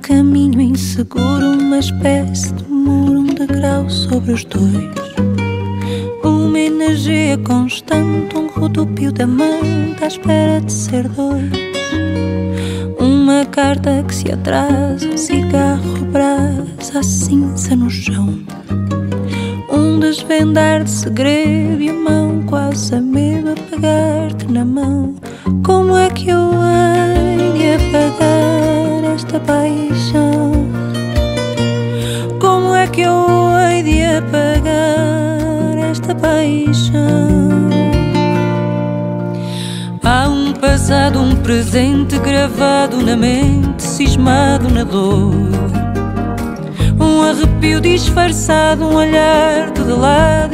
caminho inseguro, uma espécie de muro, um degrau sobre os dois. Uma energia constante, um rodopio da amante à espera de ser dois. Uma carta que se atrasa, um cigarro brasa, a cinza no chão. Um desvendar de segredo e a mão quase a medo a pegar-te na mão. Como é que eu hei de apagar esta paixão? Como é que eu hei de apagar esta paixão? Há um passado, um presente gravado na mente, cismado na dor. Um arrepio disfarçado, um olhar de lado